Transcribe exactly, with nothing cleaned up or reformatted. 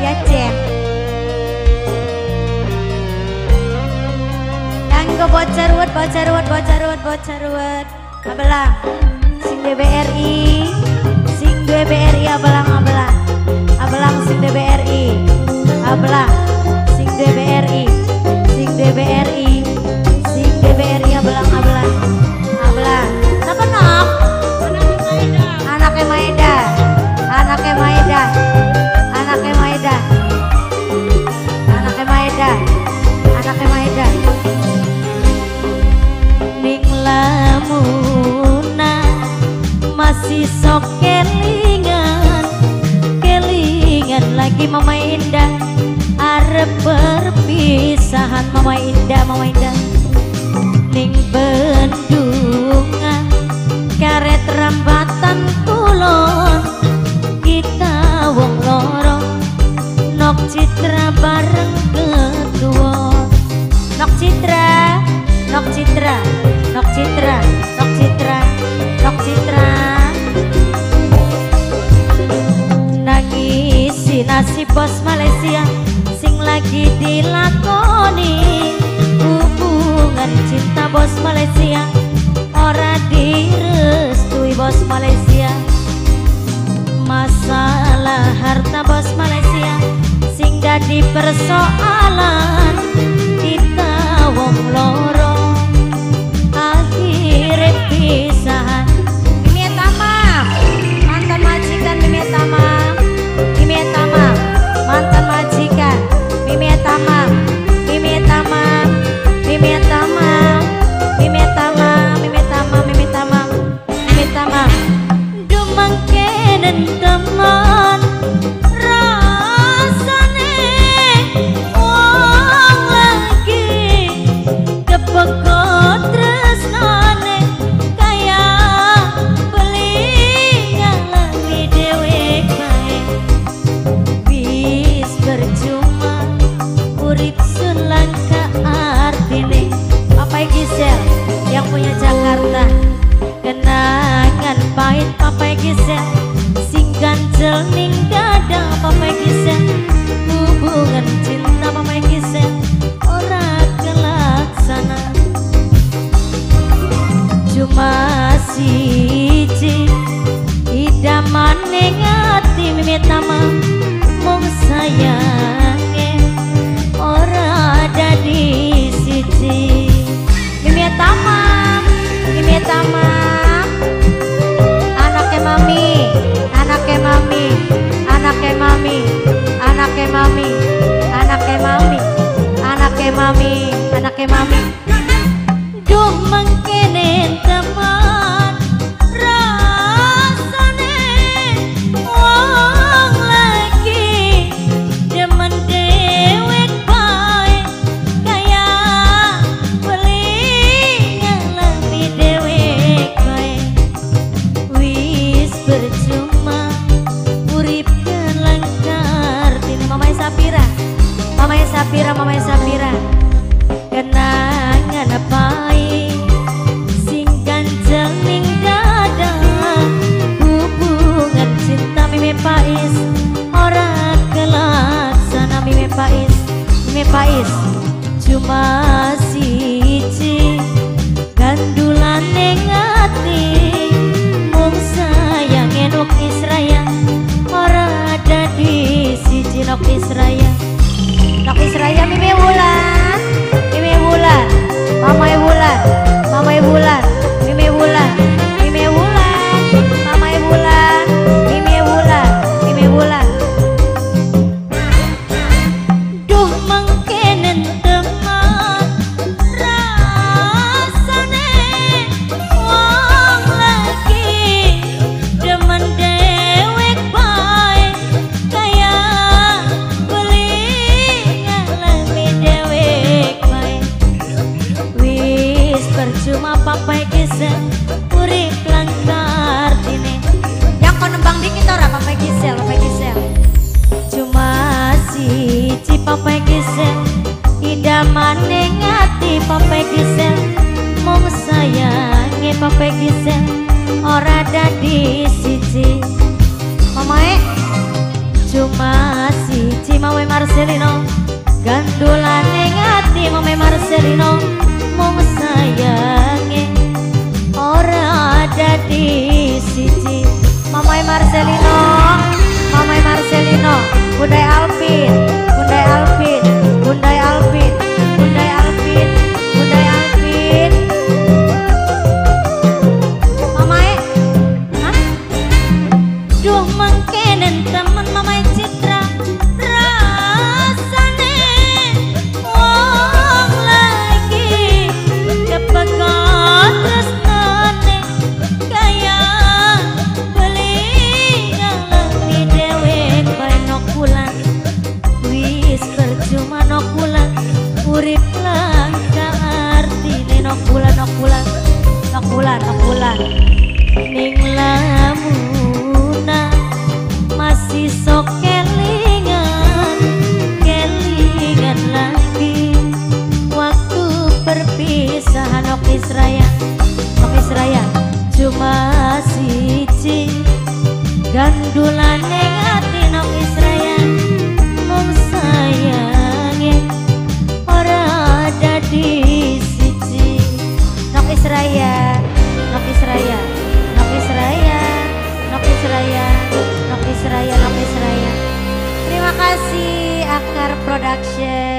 Gajah. Kanggo bocor wet, bocor wet, bocor wet, bocor wet. Abelang, sing D B R I, sing D B R I abelang, abelang, abelang sing D B R I, abelang, sing D B R I, sing D B R I, sing D B R I abelang, abelang, abelang. Siapa nok? Anaknya Maeda, anaknya Maeda, anaknya Maeda, anaknya Maeda, anaknya Maeda. Ning lamuna masih sok kelingan, kelingan lagi Mama Indah. Arep perpisahan Mama Indah, Mama Indah. Ning bendungan karet rambatan kulon, kita wong loro nok citra bareng kedua. Nok citra, nok citra, nok citra, nok citra, nok citra. Nangisi nasib bos Malaysia sing lagi dilakoni. Hubungan cinta bos Malaysia ora direstui bos Malaysia. Masalah harta bos Malaysia sing dadi persoalan. Kita wong loro akhirnya pisahan. Mimi Tama mantan majikan, Mimi Tama, Mimi Tama mantan majikan, Mimi Tama, Mimi Tama, Mimi Tama, Mimi Tama, Mimi Tama, Mimi Tama, Mimi Tama. Dumang kenen teman rasane wong lagi kepekot tresnane kaya beli ngalami dewek bae. Wis percuma urip sun langka artine. Papai Gisel yang punya Jakarta, kenangan pahit Papai Gisel sing ganjel ning dada Papai Gisel. Hubungan cinta Papai Gisel ora kelaksana. Cuma siji idaman ning ati Mimi Tama, mung sayange ora ada di siji. Mimi Tama, Mimi Tama, anaknya Mami, anaknya Mami, anaknya Mami, anaknya Mami, anaknya Mami, anaknya Mami, anaknya Mami. Duh mengkene teman rasane wong lagi demen dewek bae kaya beli ngalami dewek bae. Wis percuma urip kelangkar tini Mamai Sapira, Mamai Sapira, Mamai Sapira. Kenangan pahit sing ganjel ning dada. Hubungan cinta Mimi Pais ora kelaksana. Mimi Pais, Mimi Pais cuma siji gandulan ning ati. Mung sayange Nok Israya ora ada di siji. Nok Israya, Nok Israya. Mimi Wulan, Mimi Wulan, Mamai Wulan, Mamai Wulan, Mimi Wulan, Mimi Wulan, Mamai Wulan, Mimi Wulan, Mimi Wulan. Duh mengkenen teman rasane wong lagi demen dewek bae kaya beli ngalami dewek bae. Wis percuma Papai Gisel urip langkar tine. Yang kau nembang dikit ora Papai Gisel, Papai Gisel. Cuma siji Papai Gisel idaman ning ati Papai Gisel. Mung sayange Papai Gisel ora dadi siji. Mamae cuma siji Mame Marcelino gandulane ngati Mame Marcelino mung sayange ora ada di siji. Mame Marcelino, Mame Marcelino, Bundai Alvin, Bundai Alvin, Bundai Alvin, Bundai Alvin, Bundai Alvin. Mamae, hah? Duh mangkenen temen Mamae Citra. Urip lang kaartine nok bulan nok bulan nok bulan nok bulan ning lamuna masih sok kelingan kelingan lagi waktu perpisahan nok Israya nok Israya cuma siji gandulan ning ati nok Israya mung sayange ada di siji. Nok Israya, Nok Israya, Nok Israya, Nok Israya, Nok Israya, Nok Israya. Terima kasih Akar Production.